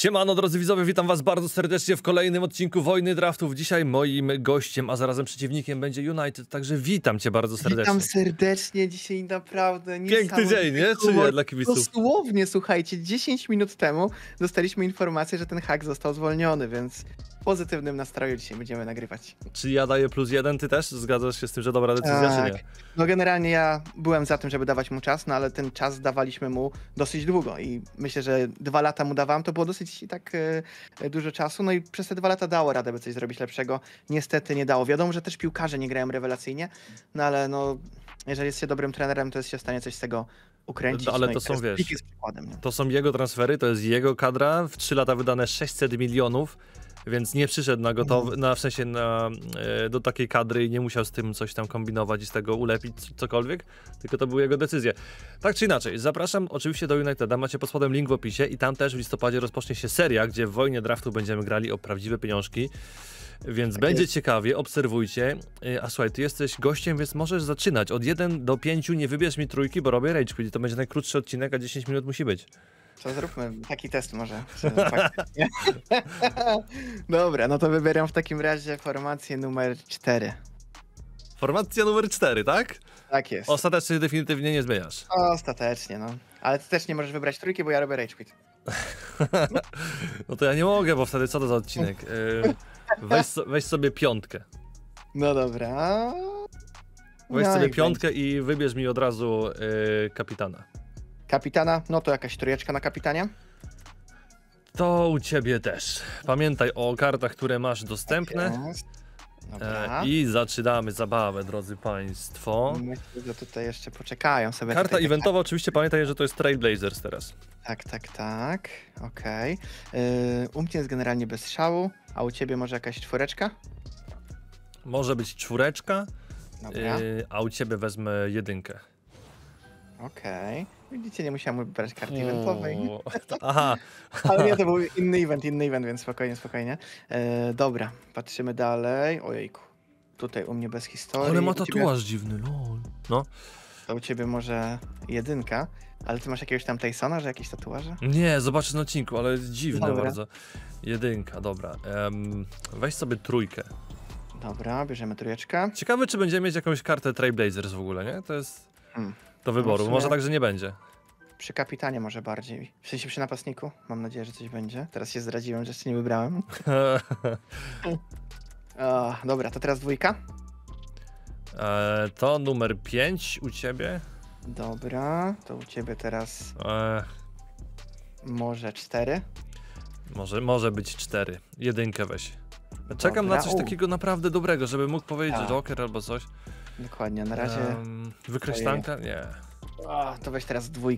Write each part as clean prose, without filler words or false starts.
Siemano drodzy widzowie, witam was bardzo serdecznie w kolejnym odcinku Wojny Draftów. Dzisiaj moim gościem, a zarazem przeciwnikiem będzie United, także witam cię bardzo serdecznie. Witam serdecznie, dzisiaj naprawdę Piękny dzień, nie? Czy nie, dla kibiców? Dosłownie, słuchajcie, 10 minut temu dostaliśmy informację, że ten hack został zwolniony, więc w pozytywnym nastroju dzisiaj będziemy nagrywać. Czy ja daję +1, ty też? Zgadzasz się z tym, że dobra decyzja, Tak. czy nie? No generalnie ja byłem za tym, żeby dawać mu czas, no ale ten czas dawaliśmy mu dosyć długo i myślę, że 2 lata mu dawałem, to było dosyć tak dużo czasu, no i przez te 2 lata dało radę, by coś zrobić lepszego. Niestety nie dało. Wiadomo, że też piłkarze nie grają rewelacyjnie, no ale no, jeżeli jest się dobrym trenerem, to jest się w stanie coś z tego ukręcić. Ale no to i są, wiesz, jest przykładem, nie? to są jego transfery, to jest jego kadra, w 3 lata wydane 600 milionów, więc nie przyszedł na gotowy, w sensie do takiej kadry i nie musiał z tym coś tam kombinować i z tego ulepić cokolwiek, tylko to były jego decyzje. Tak czy inaczej, zapraszam oczywiście do Uniteda, macie pod spodem link w opisie i tam też w listopadzie rozpocznie się seria, gdzie w Wojnie Draftu będziemy grali o prawdziwe pieniążki, więc tak będzie ciekawie, obserwujcie. A słuchaj, ty jesteś gościem, więc możesz zaczynać. Od 1 do 5 nie wybierz mi trójki, bo robię rage quit i to będzie najkrótszy odcinek, a 10 minut musi być. To zróbmy taki test może. Dobra, no to wybieram w takim razie formację numer 4. Formacja numer 4, tak? Tak jest. Ostatecznie definitywnie nie zmieniasz. Ostatecznie, no. Ale ty też nie możesz wybrać trójki, bo ja robię rage quit. No to ja nie mogę, bo wtedy co to za odcinek? Weź sobie 5. No dobra. Weź No sobie i 5 i wybierz mi od razu kapitana. Kapitana, no to jakaś trójeczka na kapitanie. To u ciebie też. Pamiętaj o kartach, które masz dostępne. Dobra. I zaczynamy zabawę, drodzy państwo. Myślę, że tutaj jeszcze poczekają sobie. Karta tutaj eventowa, oczywiście pamiętaj, że to jest Trailblazers teraz. Tak. Okej. U mnie jest generalnie bez szału, a u ciebie może jakaś czwóreczka? Może być 4, Dobra. a u ciebie wezmę 1. Okej. Widzicie, nie musiałem wybrać karty eventowej. Aha. Ale nie, to był inny event, więc spokojnie. Dobra, patrzymy dalej. Ojejku. Tutaj u mnie bez historii. Ale ma U ciebie- tatuaż dziwny, lol. No. To u ciebie może 1, ale ty masz jakiegoś tam Tysona, że jakieś tatuaże? Nie, zobaczysz na odcinku, ale dziwne Dobra. bardzo. 1, dobra. Weź sobie 3. Dobra, bierzemy trójeczkę. Ciekawe, czy będziemy mieć jakąś kartę Trailblazers w ogóle, nie? To jest do wyboru. w sumie- Może tak, że nie będzie. Przy kapitanie może bardziej. W sensie przy napastniku. Mam nadzieję, że coś będzie. Teraz się zdradziłem, że jeszcze nie wybrałem. Dobra, to teraz 2. To numer 5 u ciebie. Dobra, to u ciebie teraz może 4. Może być 4. 1 weź. Czekam Dobra, na coś takiego naprawdę dobrego, żeby mógł powiedzieć Tak. Joker albo coś. Dokładnie, na razie. Wykreślanka? Nie. To weź teraz 2.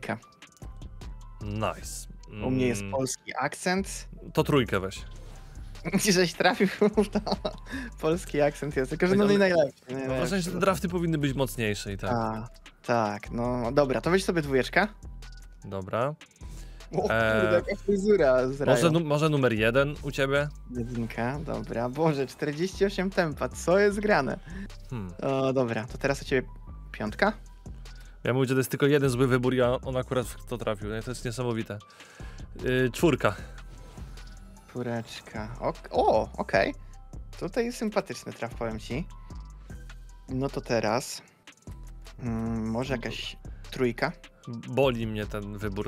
Nice. U mnie jest polski akcent. To 3 weź. Żeś trafił w to. Polski akcent jest, tylko że no Ale- nie najlepszy. Mam wrażenie, że te drafty powinny być mocniejsze i tak. Tak, no dobra, to weź sobie 2. Dobra. O kurde, jaka fryzura z Rajo. Może numer 1 u ciebie? 1, dobra. Boże, 48 tempa, co jest grane? O, dobra, to teraz u ciebie 5. Ja mówię, że to jest tylko jeden zły wybór, a on akurat w to trafił. Nie? To jest niesamowite. 4. 4. Okej. Tutaj jest sympatyczny traf, powiem ci. No to teraz może jakaś 3. Boli mnie ten wybór.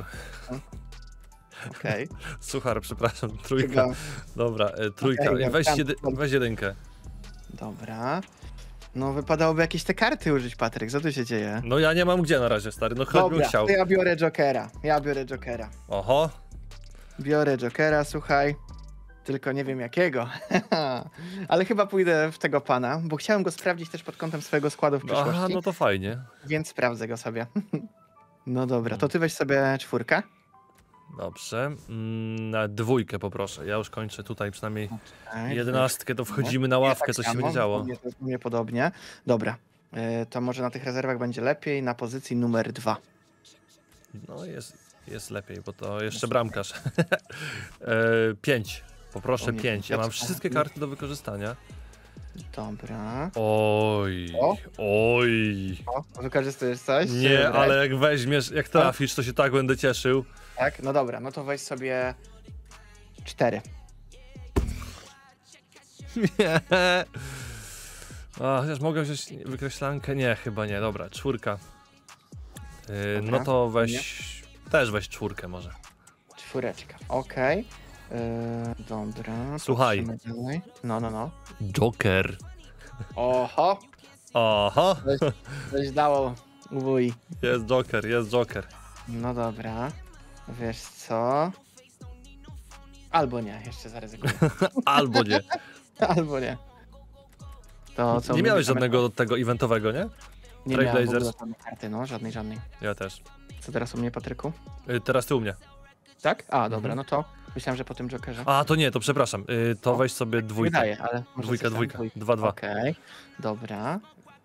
Okej. Suchar, przepraszam, 3. Chyba- Dobra, 3. Okej, Weź 1. Dobra. No wypadałoby jakieś te karty użyć, Patryk, co tu się dzieje? No ja nie mam gdzie na razie, stary, no choćbym Dobra, chciał. to ja biorę Jokera. Oho. Biorę Jokera, słuchaj. Tylko nie wiem jakiego. Ale chyba pójdę w tego pana, bo chciałem go sprawdzić też pod kątem swojego składu w przyszłości. Aha, no to fajnie. Więc sprawdzę go sobie. No dobra, to ty weź sobie 4. Dobrze. Na 2 poproszę. Ja już kończę tutaj przynajmniej Okej, 11, to wchodzimy na ławkę, coś się samo, będzie działo. u mnie podobnie. Dobra, to może na tych rezerwach będzie lepiej, na pozycji numer 2. No jest lepiej, bo to jeszcze bramkarz. 5. Poproszę 5. Ja mam wszystkie karty do wykorzystania. Dobra. Oj. Wykorzystujesz coś? Nie, ale jak weźmiesz, jak trafisz, to się tak będę cieszył. Tak, no dobra, no to weź sobie 4. Nie. A, chociaż mogę wziąć wykreślankę? Nie, chyba nie. Dobra, 4. Dobra, No to weź... Też weź 4 może. 4, okej. Dobra. Słuchaj. patrzymy dalej. No. Joker. Oho, Oho. coś dało wuj. Jest Joker, jest Joker. No dobra. Wiesz co? Albo nie, jeszcze zaryzykuję. Albo nie. Albo nie. To co Nie my miałeś bierzemy? żadnego tego eventowego, nie? Nie miałem w ogóle Trailblazers? żadnej karty, no, żadnej. Ja też. Co teraz u mnie, Patryku? Teraz ty u mnie. Tak? A, dobra, Mhm. no to myślałem, że po tym Jokerze. A, to nie, to przepraszam. To O, weź sobie 2. Wydaje, ale może coś tam, 2. 2. Okej, dobra.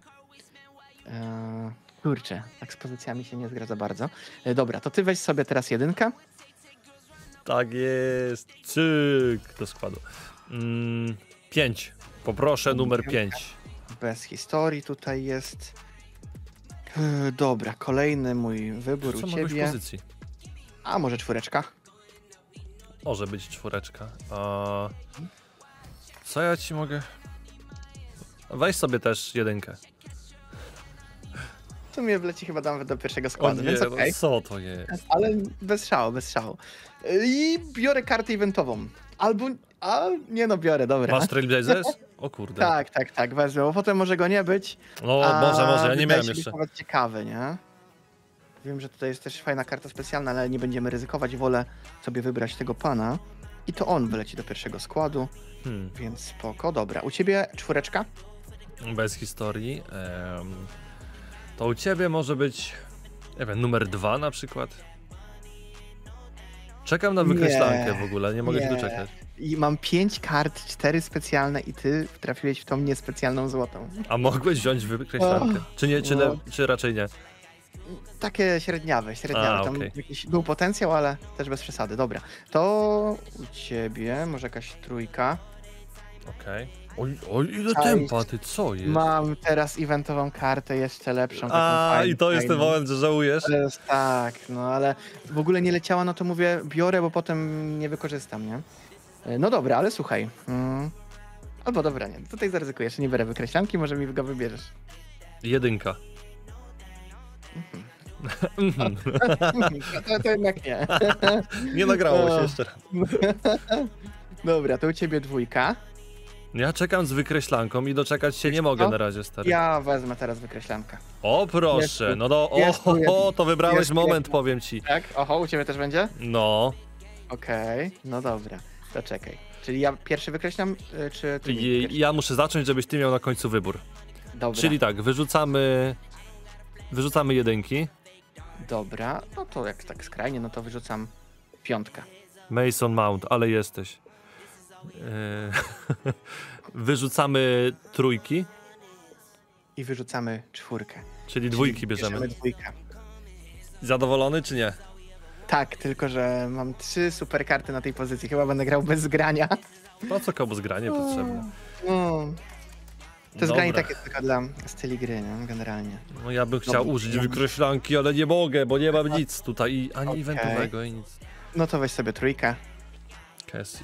Kurczę, tak z pozycjami się nie zgadza bardzo. Dobra, to ty weź sobie teraz 1. Tak jest. Cyk do składu. 5. Poproszę numer 5. Bez historii tutaj jest. Dobra, kolejny mój wybór Co u mogłeś w ciebie. pozycji? A może 4? Może być 4. Co ja ci mogę... Weź sobie też 1. W sumie wleci chyba dam do pierwszego O składu, nie, więc no okej. co to jest? Ale bez szału. I biorę kartę eventową. Albo... nie no, biorę, dobra. Masz Trailblazers? O kurde. Tak, wezmę, bo potem może go nie być. No może, ja nie wydaje miałem się być jeszcze. nawet ciekawy, nie? Wiem, że tutaj jest też fajna karta specjalna, ale nie będziemy ryzykować. Wolę sobie wybrać tego pana. I to on wyleci do pierwszego składu, więc spoko. Dobra, u ciebie 4? Bez historii. To u ciebie może być, nie wiem, numer 2 na przykład. Czekam na wykreślankę w ogóle, nie mogę się nie. doczekać. I mam 5 kart, 4 specjalne i ty trafiłeś w tą niespecjalną złotą. A mogłeś wziąć wykreślankę? Czy nie, czy raczej nie? Takie średniawe. Tam okej. jakiś był potencjał, ale też bez przesady. Dobra, to u ciebie może jakaś 3. Okej. Oj, ile Cześć. tempa, ty co jest? Mam teraz eventową kartę jeszcze lepszą. taką A, fajną, i to jest ten fajną. moment, że żałujesz? To jest tak, no ale w ogóle nie leciała, no to mówię, biorę, bo potem nie wykorzystam, nie? No dobra, ale słuchaj. Albo dobra, nie, tutaj zaryzykujesz, nie biorę wykreślanki, może mi go wybierzesz. 1. to jednak nie. Nie nagrało się O. jeszcze raz. Dobra, to u ciebie 2. Ja czekam z wykreślanką i doczekać się nie mogę co? na razie, stary. Ja wezmę teraz wykreślankę. O proszę, Jest tu. no to, Jest tu to wybrałeś jest tu moment, jedna. powiem ci. Tak? Oho, u ciebie też będzie? No, Okej, no dobra, to czekaj. Czyli ja pierwszy wykreślam, czy ty mi pierwszy? ja muszę zacząć, żebyś ty miał na końcu wybór. Dobra, Czyli tak, wyrzucamy 1. dobra, no to jak tak skrajnie, no to wyrzucam 5. Mason Mount, ale jesteś. Wyrzucamy 3, I wyrzucamy 4. czyli 2 Czyli bierzemy. 2. Zadowolony czy nie? Tak, tylko że mam 3 super karty na tej pozycji. Chyba będę grał bez zgrania. Po co komu zgranie potrzebne? No. To Dobra. zgranie tak jest tylko dla styli gry, nie? Generalnie. No ja bym chciał Dobra. użyć wykreślanki, ale nie mogę, bo nie mam nic tutaj, ani Okej. eventowego, i nic. No to weź sobie 3. Cassie.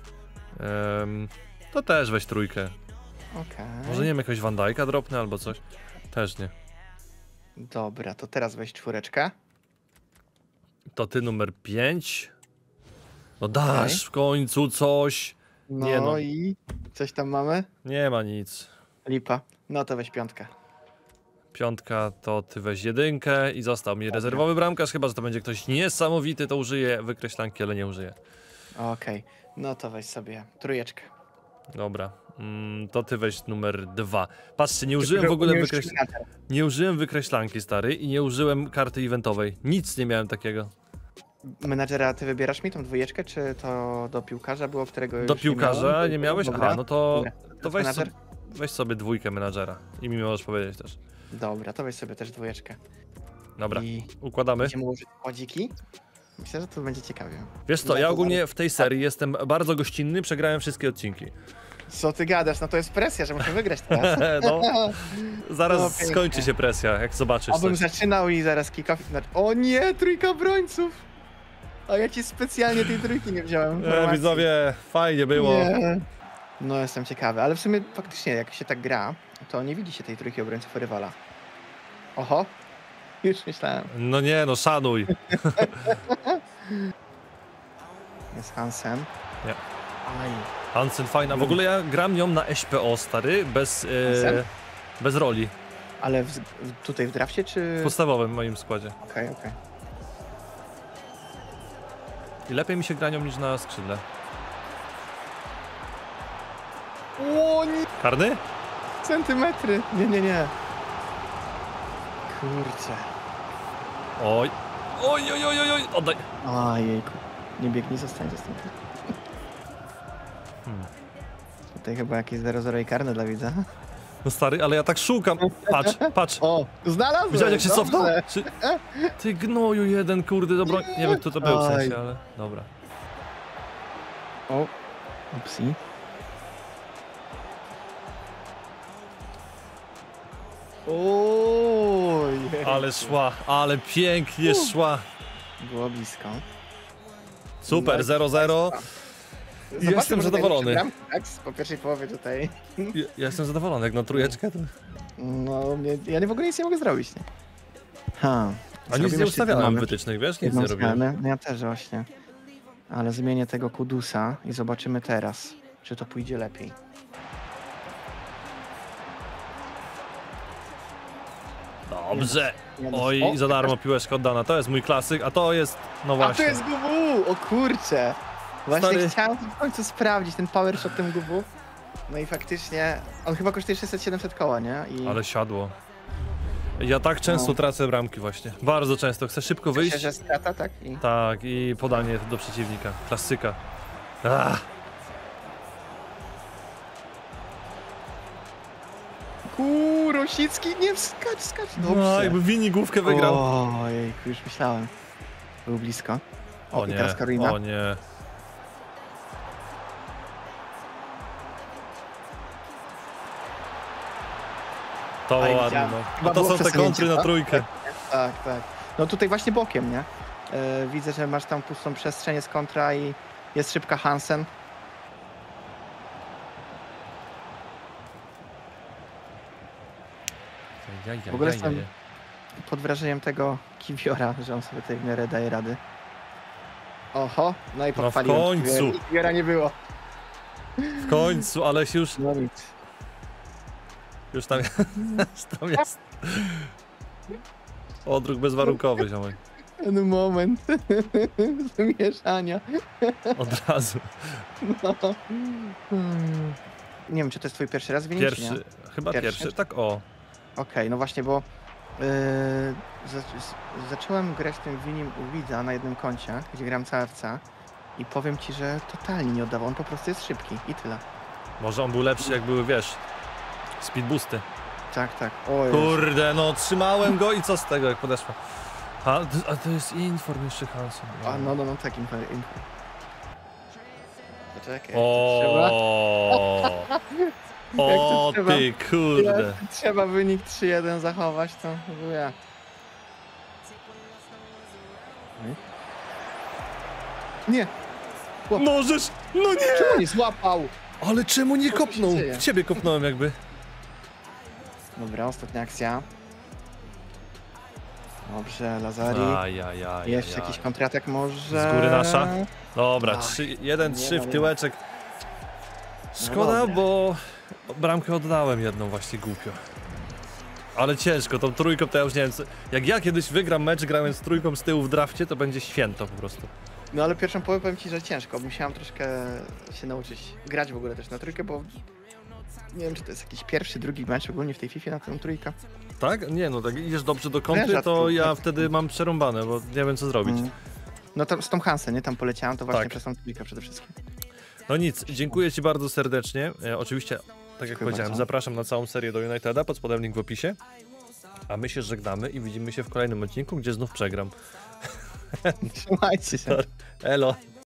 To też weź 3. Okej. Może nie wiem, jakiegoś Van Dijk'a dropnę albo coś? Też nie. Dobra, to teraz weź 4. To ty numer 5. No dasz w końcu coś. No, Nie no. i coś tam mamy? Nie ma nic. Lipa. No to weź 5. 5 to ty weź 1 i został mi rezerwowy bramkarz, chyba że to będzie ktoś niesamowity, to użyję wykreślanki, ale nie użyję. Okej, no to weź sobie 3. Dobra, to ty weź numer 2. Patrzcie, nie użyłem w ogóle nie użyłem wykreślanki, stary, i nie użyłem karty eventowej. Nic nie miałem takiego. Menadżera ty wybierasz mi tą 2, czy to do piłkarza było, którego Do już piłkarza nie miałeś? Dobra, Aha, no to dobra. weź sobie 2 menadżera i mi możesz powiedzieć też. Dobra, to weź sobie też 2. Dobra, I układamy. będziemy użyć kładziki. Myślę, że to będzie ciekawie. Wiesz co, ja ogólnie w tej serii jestem bardzo gościnny, przegrałem wszystkie odcinki. Co ty gadasz? No to jest presja, że muszę wygrać teraz. No, zaraz No, pięknie. skończy się presja, jak zobaczysz Abym coś. zaczynał i zaraz kick-off. O nie, 3 obrońców! A ja ci specjalnie tej trójki nie wziąłem. Widzowie, fajnie było. Nie. No jestem ciekawy, ale w sumie faktycznie jak się tak gra, to nie widzi się tej trójki obrońców rywala. Oho, już myślałem. No nie, no szanuj. Jest Hansen. Nie. Aj. Hansen fajna. W ogóle ja gram nią na SPO, stary, bez roli. Ale tutaj w drafcie, czy... W podstawowym moim składzie. Okej. I lepiej mi się gra nią niż na skrzydle. O nie, Karny? centymetry. Nie. Kurczę. Oj, oddaj. Ojejku. Nie biegnij, zostańcie z tym. Tutaj chyba jakieś 0-0 i karne dla widza. No stary, ale ja tak szukam. Patrz. O, znalazłem! Widziałeś jak się dobrze. cofnął? Ty gnoju jeden, kurde, dobro... Nie wiem kto to był w sensie, ale dobra. O, upsi. Oj, Ale szła, ale pięknie szła. było blisko. Super, 0-0. Zobaczmy, Jestem może zadowolony. najlepszy bramkarz po pierwszej połowie tutaj. Ja jestem zadowolony, jak na trójeczkę to... No, ja w ogóle nic nie mogę zrobić. Nie? A nic nie ustawiałem wytycznych, wiesz? Nic nie robiłem. No ja też właśnie. Ale zmienię tego Kudusa i zobaczymy teraz, czy to pójdzie lepiej. Dobrze. Nie, Oj, o, za darmo piłeczka oddana. To jest mój klasyk, a to jest... No A to właśnie. jest GW! O kurcze! Właśnie Stary. chciałem w końcu sprawdzić ten power shot tym GW. No i faktycznie, on chyba kosztuje 600-700 koła, nie? I Ale siadło. Ja tak często tracę bramki właśnie. Bardzo często. Chcę szybko myślę, wyjść. że strata, tak? I... Tak, i podanie do przeciwnika. Klasyka. Rosicki, nie, skacz, dobrze. No, jakby Wini główkę wygrał. Ojejku, już myślałem. Był blisko. O i nie, teraz Karolina. o nie. To Aj, ładnie, widziałem. no. Chyba A to było są te przesunięcie, kontry na tak? trójkę. Tak. No tutaj właśnie bokiem, nie? Widzę, że masz tam pustą przestrzeń, jest kontra i jest szybka Hansen. W ogóle jestem pod wrażeniem tego Kiwiora, że on sobie tutaj w miarę daje rady. Oho, no i w podpaliłem. końcu. Kiwiora nie było. W końcu, ale się już No nic. tam, tam jest. Odruch bezwarunkowy, ziomek. Ten moment zmieszania. Od razu. No. Nie wiem, czy to jest twój pierwszy raz w Winie, czy nie? Chyba pierwszy. Tak o. Okej, no właśnie, bo zacząłem grać tym Winim u widza na jednym koncie, gdzie gram CFC i powiem ci, że totalnie nie oddawał, on po prostu jest szybki i tyle. Może on był lepszy, jak były, wiesz, speed boosty. Tak. O, Kurde, no trzymałem go i co z tego, jak podeszła. A to jest inform jeszcze Hansen. A, no, tak, info. Poczekaj, O, trzeba. ty kurde. trzeba wynik 3-1 zachować, to ja. Nie, Możesz! No nie! czemu nie złapał? Ale czemu nie Co tu się kopnął? dzieje? W ciebie kopnąłem jakby. Dobra, ostatnia akcja. Dobrze, Lazari. Ajajaj. Jeszcze jakiś kontratak może. Z góry nasza? Dobra, Ach, 1-3 w nie. tyłeczek. Szkoda, dobra. bo bramkę oddałem jedną właśnie głupio. Ale ciężko, tą trójką to ja już nie wiem co... Jak ja kiedyś wygram mecz grając z trójką z tyłu w drafcie, to będzie święto po prostu. No ale pierwszą połowę powiem ci, że ciężko. Musiałem troszkę się nauczyć grać w ogóle też na trójkę, bo nie wiem, czy to jest jakiś pierwszy, drugi mecz ogólnie w tej FIFA na tę trójkę. Tak? Nie no, tak idziesz dobrze do kontry, Leża to tu, ja tak. wtedy mam przerąbane, bo nie wiem co zrobić. No to z tą Hansen, nie? Tam poleciałem, to właśnie Tak. przez tą trójkę przede wszystkim. No nic, dziękuję ci bardzo serdecznie. Oczywiście, tak jak Dziękuję powiedziałem, bardzo. zapraszam na całą serię do Uniteda, pod spodem link w opisie. A my się żegnamy i widzimy się w kolejnym odcinku, gdzie znów przegram. Trzymajcie się. Elo.